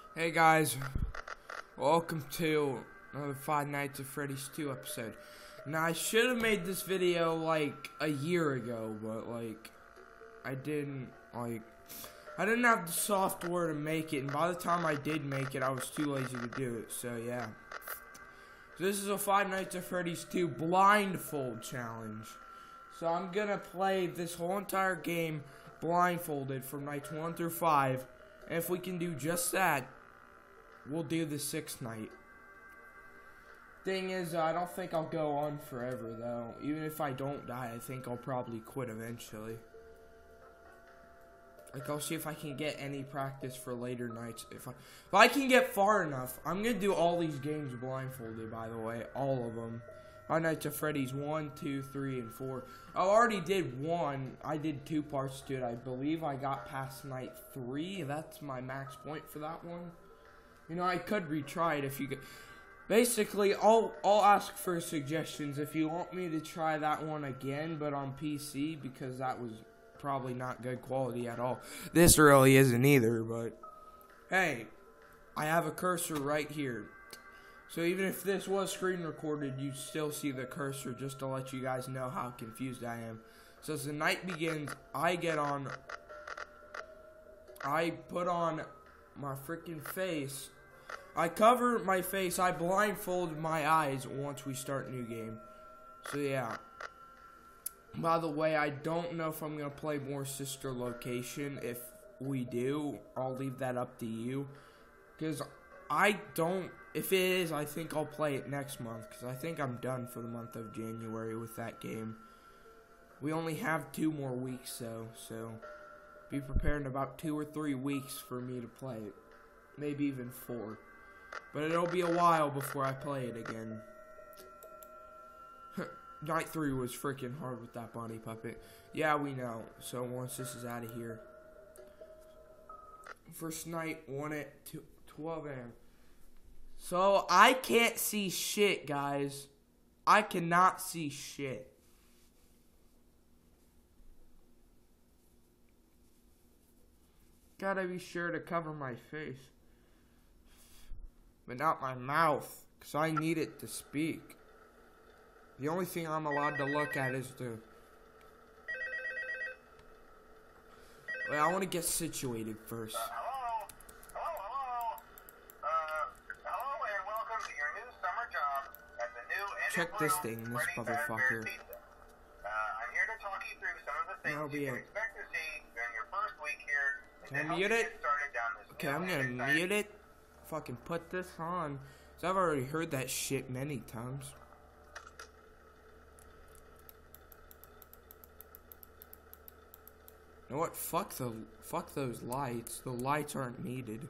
Hey guys, welcome to another Five Nights at Freddy's 2 episode. Now I should have made this video like a year ago, but I didn't have the software to make it, and by the time I did make it, I was too lazy to do it, so yeah. So this is a Five Nights at Freddy's 2 blindfold challenge. So I'm gonna play this whole entire game blindfolded from nights 1 through 5, and if we can do just that, we'll do the 6th night. Thing is, I don't think I'll go on forever, though. Even if I don't die, I think I'll probably quit eventually. I'll see if I can get any practice for later nights. If I can get far enough, I'm gonna do all these games blindfolded, by the way. All of them. Five Nights at Freddy's 1, 2, 3, and 4. I already did 1. I did 2 parts to it. I believe I got past night 3. That's my max point for that one. You know, I could retry it if you could. Basically, I'll ask for suggestions if you want me to try that one again, but on PC, because that was probably not good quality at all. This really isn't either, but hey, I have a cursor right here. So even if this was screen recorded, you'd still see the cursor, just to let you guys know how confused I am. So as the night begins, I put on my freaking face. I cover my face, I blindfold my eyes once we start new game. So yeah. By the way, I don't know if I'm going to play more Sister Location. If we do, I'll leave that up to you. Because if it is, I think I'll play it next month. Because I think I'm done for the month of January with that game. We only have 2 more weeks though, so be prepared in about 2 or 3 weeks for me to play it. Maybe even 4. But it'll be a while before I play it again. Night 3 was freaking hard with that body puppet. Yeah, we know. So once this is out of here. First night, 1 at 12 a.m. So I can't see shit, guys. I cannot see shit. Gotta be sure to cover my face. But not my mouth, because I need it to speak. The only thing I'm allowed to look at is the... Wait, I want to get situated first. Hello, and welcome to your new summer job at the new and Check this thing, this motherfucker. I'm here to talk you through some of the things you can expect to see during your first week here. Can I mute it? Okay, I'm gonna mute it. Fucking put this on. So I've already heard that shit many times. You know what? Fuck those lights. The lights aren't needed.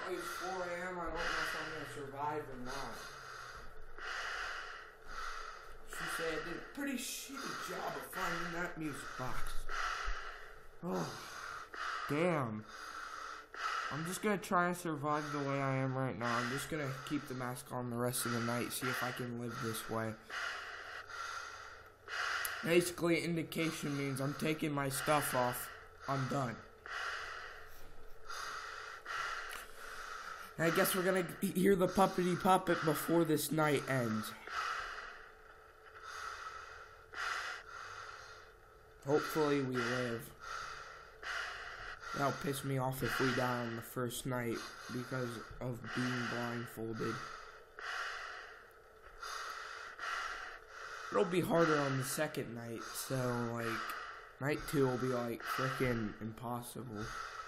Apparently it's 4 a.m. I don't know if I'm going to survive or not. She said I did a pretty shitty job of finding that music box. Oh, damn. I'm just going to try and survive the way I am right now. I'm just going to keep the mask on the rest of the night, see if I can live this way. Basically, indication means I'm taking my stuff off. I'm done. And I guess we're going to hear the puppety puppet before this night ends. Hopefully we live. That'll piss me off if we die on the first night because of being blindfolded. It'll be harder on the second night, so like night 2 will be like freaking impossible.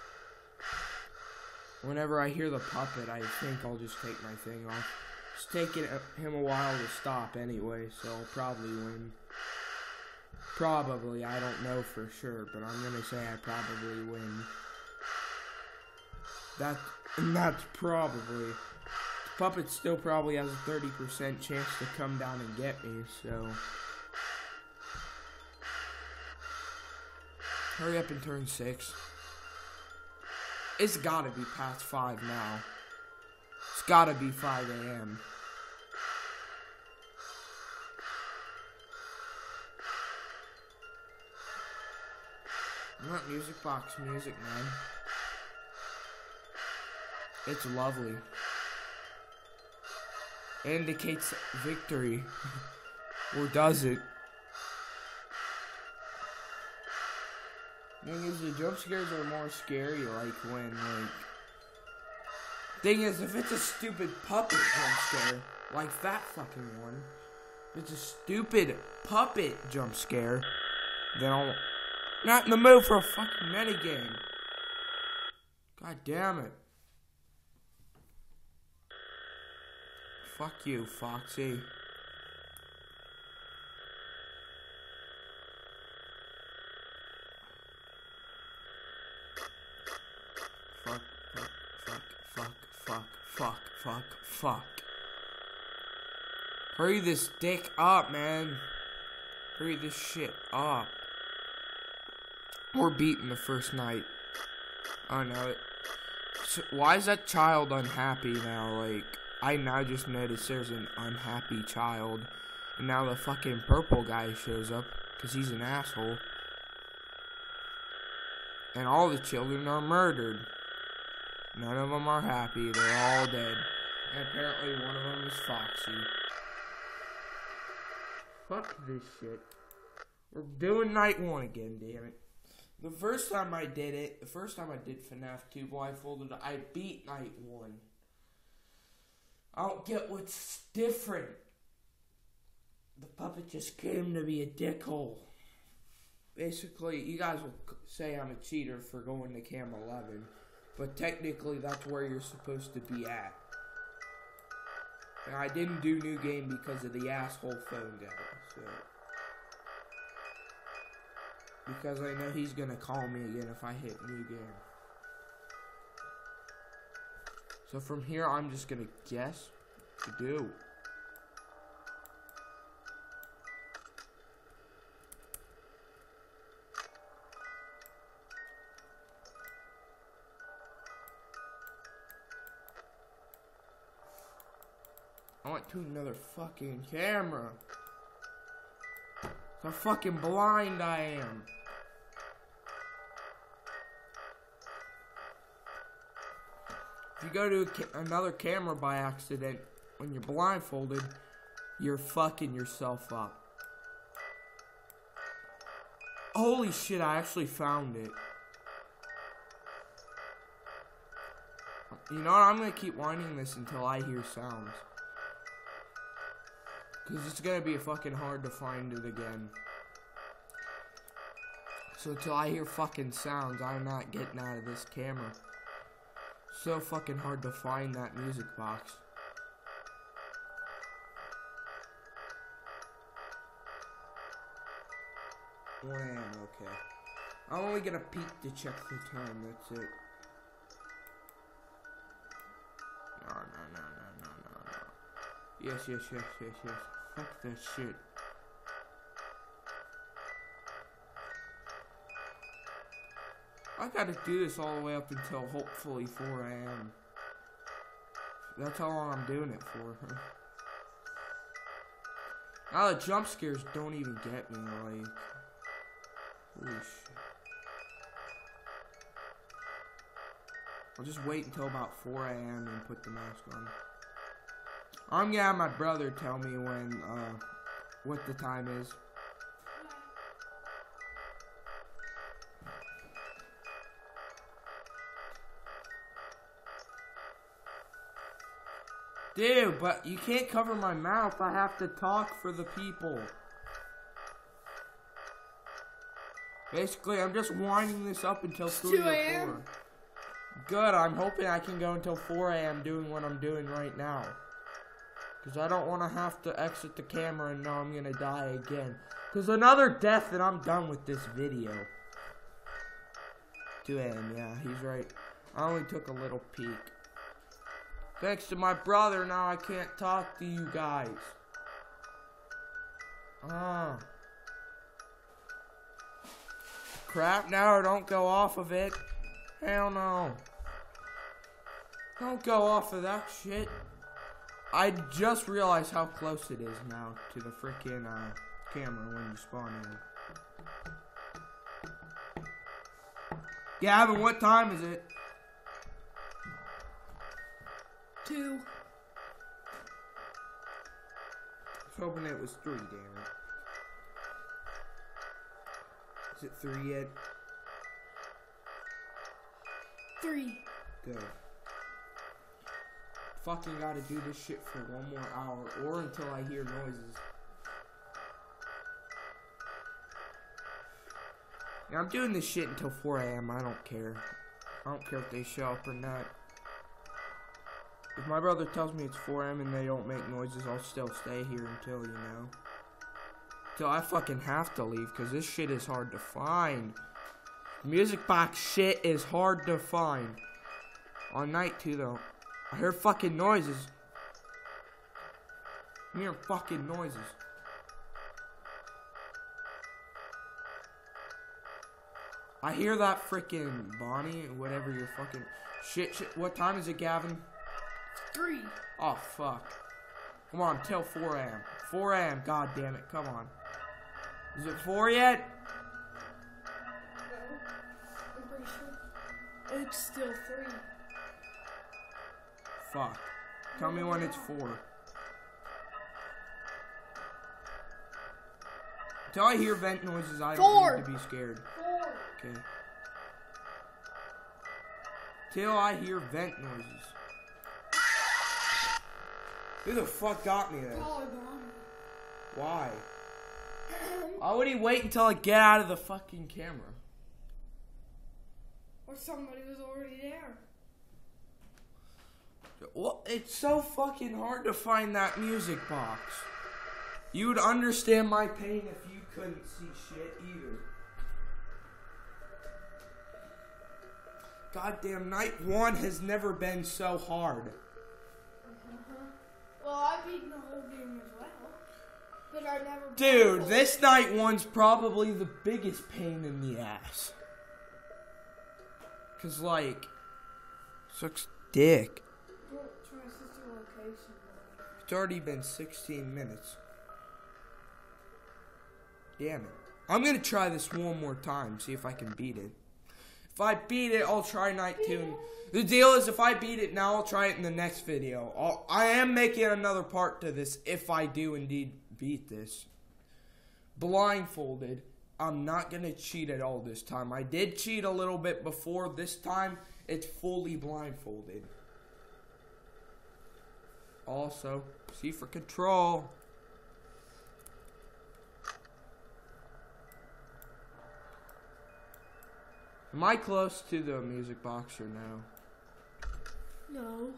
Whenever I hear the puppet, I think I'll just take my thing off. It's taking him a while to stop anyway, so I'll probably win. Probably, I don't know for sure, but I'm gonna say I probably win. That's probably. The puppet still probably has a 30% chance to come down and get me, so. Hurry up and turn 6. It's gotta be past 5 now. It's gotta be 5 a.m. I want music box music, man. It's lovely. It indicates victory. Or does it? Thing is, the jump scares are more scary, like when, like... Thing is, if it's a stupid puppet jump scare, like that fucking one, if it's a stupid puppet jump scare, then I'll... Not in the mood for a fucking minigame. God damn it. Fuck you, Foxy. Fuck. Hurry this dick up, man. Hurry this shit up. We're beaten the first night. Oh no. So why is that child unhappy now? Like, I now just noticed there's an unhappy child. And now the fucking purple guy shows up. Because he's an asshole. And all the children are murdered. None of them are happy. They're all dead. And apparently one of them is Foxy. Fuck this shit. We're doing night 1 again, damn it. The first time I did FNAF 2 blindfolded, I beat night 1. I don't get what's different. The puppet just came to be a dickhole. Basically, you guys will say I'm a cheater for going to cam 11. But technically, that's where you're supposed to be at. And I didn't do new game because of the asshole phone guy, so... Because I know he's gonna call me again if I hit new game. So from here, I'm just gonna guess what to do. I went to another fucking camera. How fucking blind I am. If you go to another camera by accident when you're blindfolded, you're fucking yourself up. Holy shit, I actually found it. You know what, I'm gonna keep winding this until I hear sounds. Because it's gonna be fucking hard to find it again. So until I hear fucking sounds, I'm not getting out of this camera. So fucking hard to find that music box. Wham, okay. I'm only gonna peek to check the time, that's it. Yes. Fuck that shit. I gotta do this all the way up until hopefully 4 a.m. That's how long I'm doing it for. Now the jump scares don't even get me, like, holy shit. I'll just wait until about 4 a.m. and put the mask on. I'm gonna have my brother tell me when, what the time is. Dude, but you can't cover my mouth. I have to talk for the people. Basically, I'm just winding this up until 3 or 4. Good, I'm hoping I can go until 4 a.m. doing what I'm doing right now. Because I don't want to have to exit the camera and know I'm going to die again. Because another death and I'm done with this video. 2 a.m., yeah, he's right. I only took a little peek. Thanks to my brother, now I can't talk to you guys. Crap, no, don't go off of it. Hell no. Don't go off of that shit. I just realized how close it is now to the freaking camera when you spawn in. Gavin, what time is it? 2. I was hoping it was 3, damn it. Is it 3 yet? 3. Good. Fucking gotta do this shit for 1 more hour, or until I hear noises. Yeah, I'm doing this shit until 4 a.m. I don't care. I don't care if they show up or not. If my brother tells me it's 4 a.m. and they don't make noises, I'll still stay here until, you know. Till I fucking have to leave, because this shit is hard to find. Music box shit is hard to find. On night 2, though. I hear fucking noises. I'm hearing fucking noises. I hear that freaking Bonnie, whatever your fucking shit. What time is it, Gavin? 3. Oh, fuck. Come on, till 4 a.m. 4 a.m., god damn it, come on. Is it 4 yet? No, I'm pretty sure. It's still 3. Fuck. Tell me when it's 4. Until I hear vent noises, I don't need to be scared. 4. Okay. Till I hear vent noises. Who the fuck got me there? Why? Why would he wait until I get out of the fucking camera? Or somebody was already there. Well, it's so fucking hard to find that music box. You would understand my pain if you couldn't see shit either. Goddamn, night 1 has never been so hard. Well, I beat the whole game as well. But I never... Dude, this night 1's probably the biggest pain in the ass. Cause, like, sucks dick. It's already been 16 minutes. Damn it. I'm gonna try this one more time, see if I can beat it. If I beat it, I'll try night 2. The deal is, if I beat it now, I'll try it in the next video. I am making another part to this if I do indeed beat this. Blindfolded. I'm not gonna cheat at all this time. I did cheat a little bit before. This time, it's fully blindfolded. Also, C for control. Am I close to the music box or no? No.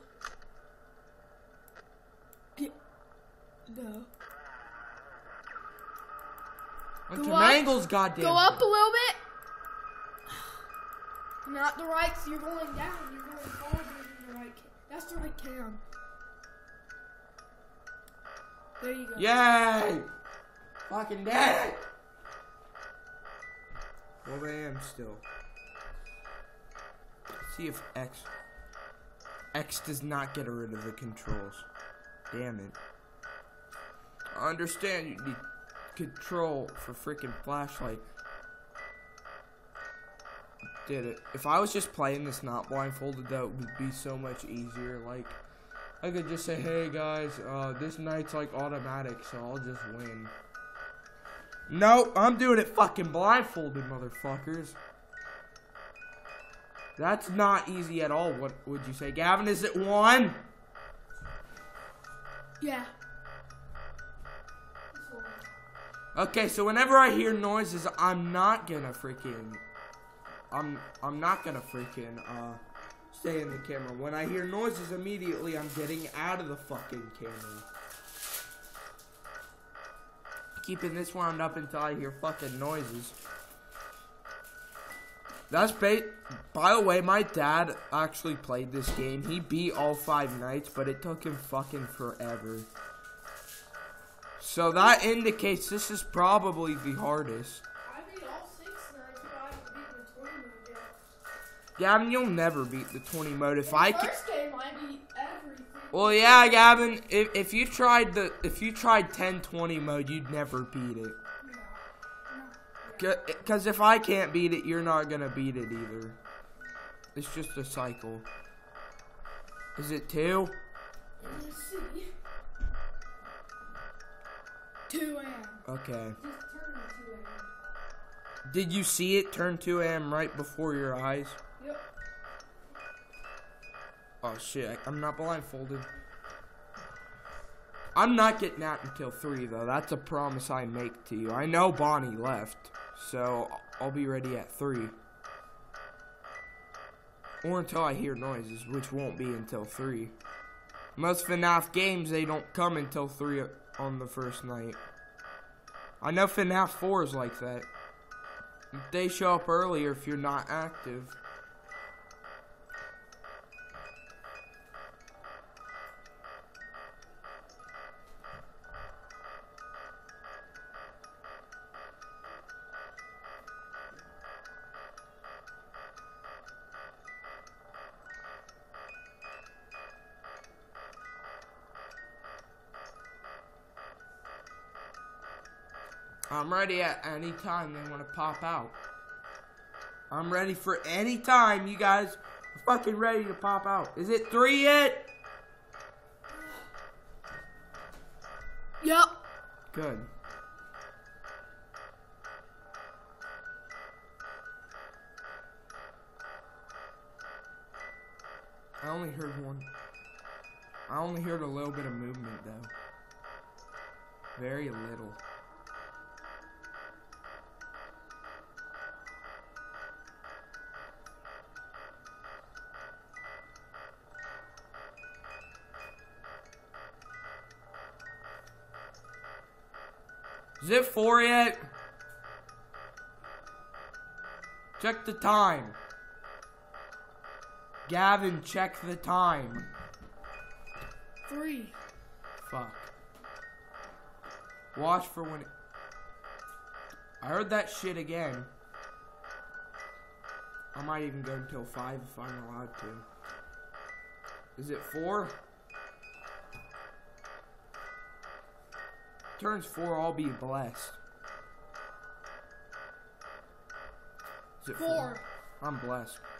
No. Go Mangle's goddamn. Go up a little bit. Not the right. You're going down. You're going farther than the right. That's the right cam. There you go. Yay! Fucking did it! 12 a.m. still. Let's see if X does not get rid of the controls. Damn it. I understand you need control for freaking flashlight. Did it. If I was just playing this not blindfolded, that would be so much easier. Like, I could just say, hey guys, this night's like automatic, so I'll just win. Nope, I'm doing it fucking blindfolded, motherfuckers. That's not easy at all. What would you say, Gavin? Is it 1? Yeah. Okay, so whenever I hear noises, I'm not gonna freaking stay in the camera. When I hear noises, immediately I'm getting out of the fucking camera. Keeping this wound up until I hear fucking noises. That's by the way, my dad actually played this game. He beat all 5 nights, but it took him fucking forever. So that indicates this is probably the hardest. I beat all 6 nights, but I haven't beaten the 20 mode yet. Gavin, you'll never beat the 20 mode if I can. First game, I beat everything. Well, yeah, Gavin. If you tried 10-20 mode, you'd never beat it. Because if I can't beat it, you're not gonna beat it either. It's just a cycle. Is it 2? Let's see. 2 a.m. Okay. Just turned 2 a.m. Did you see it turn 2 a.m. right before your eyes? Yep. Oh shit, I'm not blindfolded. I'm not getting out until 3 though. That's a promise I make to you. I know Bonnie left, so I'll be ready at 3. Or until I hear noises, which won't be until 3. Most Fnaf games, they don't come until 3 on the first night. I know Fnaf 4 is like that. They show up earlier if you're not active. I'm ready at any time they want to pop out. I'm ready for any time you guys are fucking ready to pop out. Is it 3 yet? Yep. Good. I only heard one. I only heard a little bit of movement though. Very little. Is it 4 yet? Check the time. Gavin, check the time. 3. Fuck. Watch for when it... I heard that shit again. I might even go until 5 if I'm allowed to. Is it 4? Turns 4, I'll be blessed. Is it 4? I'm blessed.